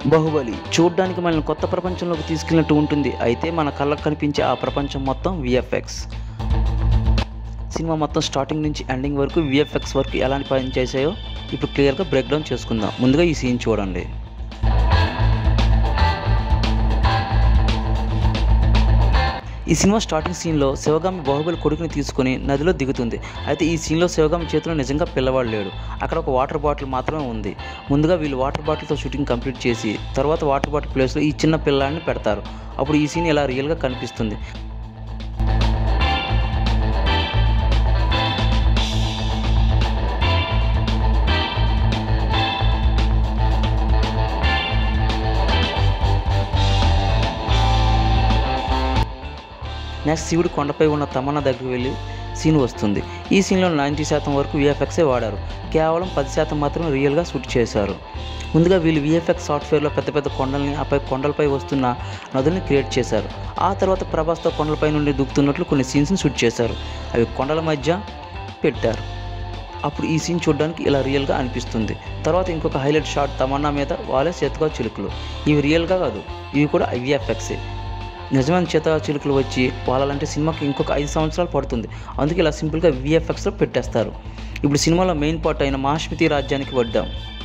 బాహుబలి చూడడానికి మనల్ని కొత్త ప్రపంచంలోకి తీసుకెళ్ళినట్టు ఉంటుంది. అయితే మన కళ్ళకు కనిపించే ఆ ప్రపంచం మొత్తం విఎఫ్ఎక్స్. సినిమా మొత్తం స్టార్టింగ్ నుంచి ఎండింగ్ వరకు విఎఫ్ఎక్స్ వరకు ఎలాంటి పని చేసాయో ఇప్పుడు క్లియర్గా బ్రేక్ డౌన్ చేసుకుందాం. ముందుగా ఈ సీన్ చూడండి. ఈ సినిమా స్టార్టింగ్ సీన్లో శివగామి బాహుబలి కొడుకుని తీసుకుని నదిలో దిగుతుంది. అయితే ఈ సీన్లో శివగామి చేతిలో నిజంగా పిల్లవాడు లేడు. అక్కడ ఒక వాటర్ బాటిల్ మాత్రమే ఉంది. ముందుగా వీళ్ళు వాటర్ బాటిల్తో షూటింగ్ కంప్లీట్ చేసి తర్వాత వాటర్ బాటిల్ ప్లేస్లో ఈ చిన్న పిల్లాడిని పెడతారు. అప్పుడు ఈ సీన్ ఇలా రియల్గా కనిపిస్తుంది. నెక్స్ట్ శివుడు కొండపై ఉన్న తమన్నా దగ్గరికి వెళ్ళి సీన్ వస్తుంది. ఈ సీన్లో 90% వరకు విఎఫ్ఎక్సే వాడారు. కేవలం 10% మాత్రమే రియల్గా షూట్ చేశారు. ముందుగా వీళ్ళు విఎఫ్ఎక్స్ సాఫ్ట్వేర్లో పెద్ద పెద్ద కొండల్ని కొండలపై వస్తున్న నదుల్ని క్రియేట్ చేశారు. ఆ తర్వాత ప్రభాస్తో కొండలపై నుండి దూకుతున్నట్లు కొన్ని సీన్స్ని షూట్ చేశారు. అవి కొండల మధ్య పెట్టారు. అప్పుడు ఈ సీన్ చూడడానికి ఇలా రియల్గా అనిపిస్తుంది. తర్వాత ఇంకొక హైలైట్ షాట్ తమన్నా మీద వాళ్ళే చేతిగా చిలుకలు. ఇవి రియల్గా కాదు, ఇవి కూడా విఎఫ్ఎక్సే. నిజమైన చేత చిలుకలు వచ్చి వాళ్ళంటే సినిమాకి ఇంకొక 5 సంవత్సరాలు పడుతుంది. అందుకే ఇలా సింపుల్గా విఎఫ్ఎక్స్లో పెట్టేస్తారు. ఇప్పుడు సినిమాలో మెయిన్ పార్ట్ అయిన మహాశ్మతి రాజ్యానికి వద్దాం.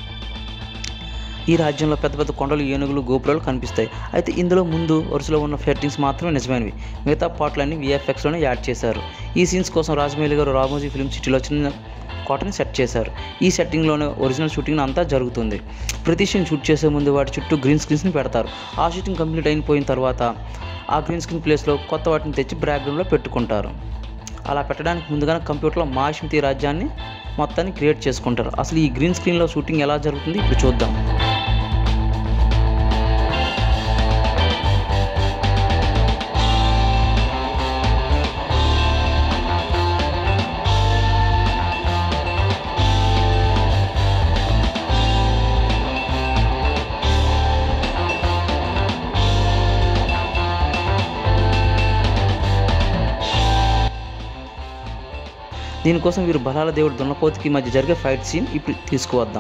ఈ రాజ్యంలో పెద్ద పెద్ద కొండలు, ఏనుగులు, గోపురాలు కనిపిస్తాయి. అయితే ఇందులో ముందు వరుసలో ఉన్న ఫైటింగ్స్ మాత్రమే నిజమైనవి. మిగతా పార్ట్లన్నీ విఎఫ్ఎక్స్లోనే యాడ్ చేశారు. ఈ సీన్స్ కోసం రాజమౌళి గారు రామోజీ ఫిల్మ్ సిటీలో చిన్న కోటని సెట్ చేశారు. ఈ సెట్టింగ్లోనే ఒరిజినల్ షూటింగ్ అంతా జరుగుతుంది. ప్రతి సీన్ షూట్ చేసే ముందు వాటి చుట్టూ గ్రీన్ స్క్రీన్స్ని పెడతారు. ఆ షూటింగ్ కంప్లీట్ అయిపోయిన తర్వాత ఆ గ్రీన్ స్క్రీన్ ప్లేస్లో కొత్త వాటిని తెచ్చి బ్యాక్గ్రౌండ్లో పెట్టుకుంటారు. అలా పెట్టడానికి ముందుగానే కంప్యూటర్లో మహాశ్మతి రాజ్యాన్ని మొత్తాన్ని క్రియేట్ చేసుకుంటారు. అసలు ఈ గ్రీన్ స్క్రీన్లో షూటింగ్ ఎలా జరుగుతుంది ఇప్పుడు చూద్దాం. దీనికోసం వీరు బలాల దేవుడు దున్నపోతుకి మధ్య జరిగే ఫైట్ సీన్ ఇప్పుడు తీసుకువద్దాం.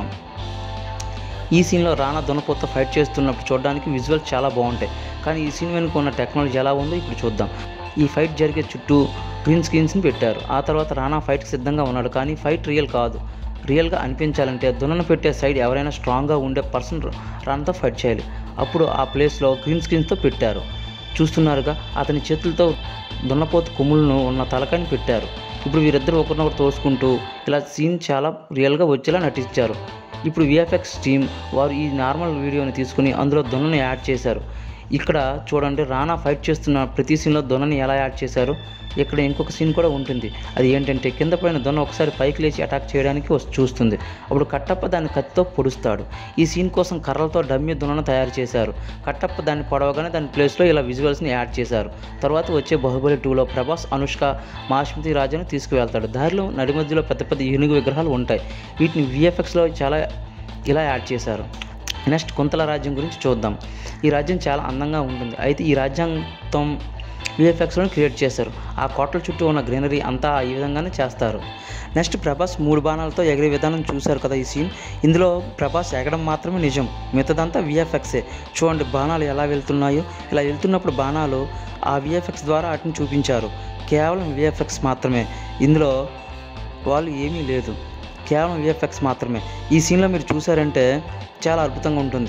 ఈ సీన్లో రానా దున్నపోతతో ఫైట్ చేస్తున్నప్పుడు చూడడానికి విజువల్ చాలా బాగుంటాయి. కానీ ఈ సీన్ వెనుక ఉన్న టెక్నాలజీ ఎలా ఉందో ఇప్పుడు చూద్దాం. ఈ ఫైట్ జరిగే చుట్టూ గ్రీన్ స్క్రీన్స్ని పెట్టారు. ఆ తర్వాత రానా ఫైట్కి సిద్ధంగా ఉన్నాడు. కానీ ఫైట్ రియల్ కాదు. రియల్గా అనిపించాలంటే దున్నను పెట్టే సైడ్ ఎవరైనా స్ట్రాంగ్గా ఉండే పర్సన్ రానాతో ఫైట్ చేయాలి. అప్పుడు ఆ ప్లేస్లో గ్రీన్ స్క్రీన్స్తో పెట్టారు. చూస్తున్నారుగా, అతని చేతులతో దున్నపోతు కొమ్ములను ఉన్న తలకాయని పెట్టారు. ఇప్పుడు వీరిద్దరు ఒకరినొకరు తోసుకుంటూ ఇలా సీన్ చాలా రియల్గా వచ్చేలా నటించారు. ఇప్పుడు విఎఫ్ఎక్స్ టీమ్ వారు ఈ నార్మల్ వీడియోని తీసుకుని అందులో దున్నని యాడ్ చేశారు. ఇక్కడ చూడండి, రానా ఫైట్ చేస్తున్న ప్రతి సీన్లో దున్నని ఎలా యాడ్ చేశారు. ఇక్కడ ఇంకొక సీన్ కూడా ఉంటుంది. అది ఏంటంటే కింద పైన దున్న ఒకసారి పైకి లేచి అటాక్ చేయడానికి చూస్తుంది. అప్పుడు కట్టప్ప దాన్ని కత్తితో పొడుస్తాడు. ఈ సీన్ కోసం కర్రలతో డమ్మీ దున్నను తయారు చేశారు. కట్టప్ప దాన్ని పొడవగానే దాని ప్లేస్లో ఇలా విజువల్స్ని యాడ్ చేశారు. తర్వాత వచ్చే బాహుబలి 2లో ప్రభాస్, అనుష్క మహాశ్మతి రాజ్యాన్ని తీసుకువెళ్తాడు. దారిలో నడి మధ్యలో పెద్ద పెద్ద ఏనుగు విగ్రహాలు ఉంటాయి. వీటిని విఎఫ్ఎక్స్లో చాలా ఇలా యాడ్ చేశారు. నెక్స్ట్ కుంతల రాజ్యం గురించి చూద్దాం. ఈ రాజ్యం చాలా అందంగా ఉంటుంది. అయితే ఈ రాజ్యాంగం విఎఫ్ఎక్స్లో క్రియేట్ చేశారు. ఆ కోటల చుట్టూ ఉన్న గ్రీనరీ అంతా ఈ విధంగానే చేస్తారు. నెక్స్ట్ ప్రభాస్ 3 బాణాలతో ఎగిరే విధానం చూశారు కదా ఈ సీన్. ఇందులో ప్రభాస్ ఎగడం మాత్రమే నిజం, మిగతాదంతా విఎఫ్ఎక్సే. చూడండి బాణాలు ఎలా వెళ్తున్నాయో. ఇలా వెళ్తున్నప్పుడు బాణాలు ఆ విఎఫ్ఎక్స్ ద్వారా వాటిని చూపించారు. కేవలం విఎఫ్ఎక్స్ మాత్రమే. ఇందులో వాళ్ళు ఏమీ లేదు, కేవలం విఎఫ్ఎక్స్ మాత్రమే. ఈ సీన్లో మీరు చూసారంటే చాలా అద్భుతంగా ఉంటుంది.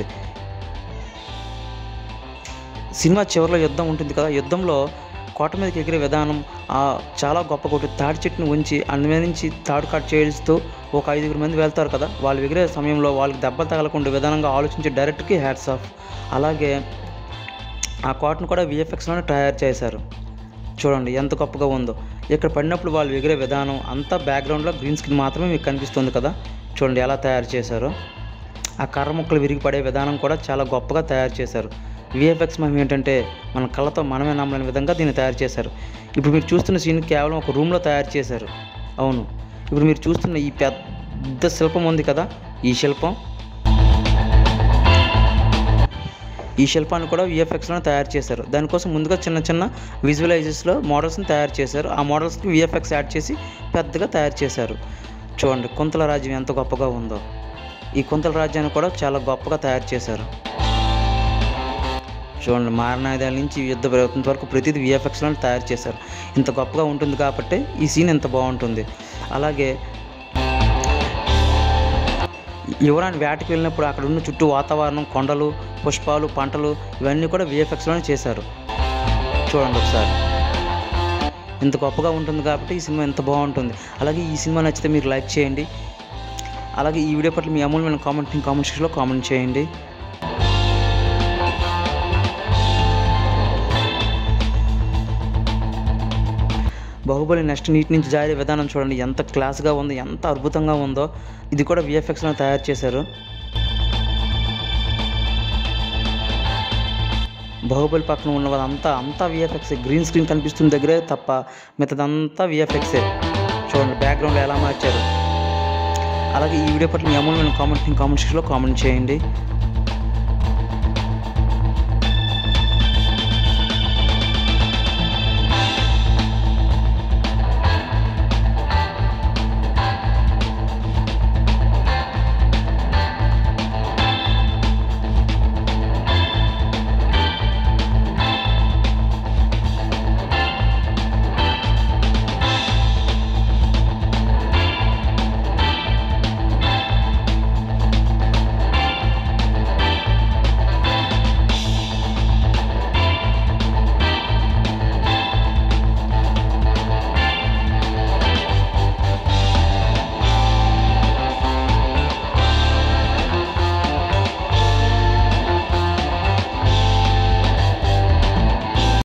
సినిమా చివరిలో యుద్ధం ఉంటుంది కదా, యుద్ధంలో కోట మీదకి ఎగిరే విధానం చాలా గొప్ప కొట్టు. తాడి చెట్టును ఉంచి అందుమీద నుంచి తాడు కట్ చేస్తూ ఒక 5 మంది వెళ్తారు కదా, వాళ్ళు ఎగిరే సమయంలో వాళ్ళకి దెబ్బలు తగలకుండా విధానంగా ఆలోచించి డైరెక్ట్కి హ్యాట్స్ ఆఫ్. అలాగే ఆ కోటను కూడా విఎఫ్ఎక్స్లోనే తయారు చేశారు. చూడండి ఎంత గొప్పగా ఉందో. ఇక్కడ పడినప్పుడు వాళ్ళు ఎగిరే విధానం అంతా బ్యాక్గ్రౌండ్లో గ్రీన్ స్క్రీన్ మాత్రమే మీకు కనిపిస్తుంది కదా. చూడండి ఎలా తయారు చేశారో. ఆ కర్ర ముక్కలు విరిగిపడే విధానం కూడా చాలా గొప్పగా తయారు చేశారు. విఎఫ్ఎక్స్ మనం ఏంటంటే మన కళ్ళతో మనమే నమ్మలేని విధంగా దీన్ని తయారు చేశారు. ఇప్పుడు మీరు చూస్తున్న సీన్ కేవలం ఒక రూమ్లో తయారు చేశారు. అవును, ఇప్పుడు మీరు చూస్తున్న ఈ పెద్ద శిల్పం ఉంది కదా, ఈ శిల్పాన్ని కూడా విఎఫ్ఎక్స్లో తయారు చేశారు. దానికోసం ముందుగా చిన్న చిన్న విజువలైజర్స్లో మోడల్స్ని తయారు చేశారు. ఆ మోడల్స్కి విఎఫ్ఎక్స్ యాడ్ చేసి పెద్దగా తయారు చేశారు. చూడండి కుంతల రాజ్యం ఎంత గొప్పగా ఉందో. ఈ కుంతల రాజ్యాన్ని కూడా చాలా గొప్పగా తయారు చేశారు. చూడండి, మారణాయుధాల నుంచి యుద్ధ పర్వతం వరకు ప్రతిదీ విఎఫ్ఎక్స్లో తయారు చేశారు. ఇంత గొప్పగా ఉంటుంది కాబట్టి ఈ సీన్ ఎంత బాగుంటుంది. అలాగే యువరాణి వేటకి వెళ్ళినప్పుడు అక్కడ ఉన్న చుట్టూ వాతావరణం, కొండలు, పుష్పాలు, పంటలు ఇవన్నీ కూడా విఎఫ్ఎక్స్లోనే చేశారు. చూడండి ఒకసారి, ఇంత గొప్పగా ఉంటుంది కాబట్టి ఈ సినిమా ఎంత బాగుంటుంది. అలాగే ఈ సినిమా నచ్చితే మీరు లైక్ చేయండి. అలాగే ఈ వీడియో పట్ల మీ అమూల్యమైన కామెంట్ సెక్షన్లో కామెంట్ చేయండి. బాహుబలి నెక్స్ట్ నీటి నుంచి జారే విధానం చూడండి, ఎంత క్లాస్గా ఉందో, ఎంత అద్భుతంగా ఉందో. ఇది కూడా విఎఫ్ఎక్స్లో తయారు చేశారు. బాహుబలి పక్కన ఉన్న వాళ్ళంతా విఎఫ్ఎక్స్. గ్రీన్ స్క్రీన్ కనిపిస్తున్న దగ్గరే తప్ప మిగతాదంతా విఎఫ్ఎక్సే. చూడండి బ్యాక్గ్రౌండ్లో ఎలా మార్చారు. అలాగే ఈ వీడియో పట్ల మీ అమూల్యమైన కామెంట్ సెక్షన్లో కామెంట్ చేయండి.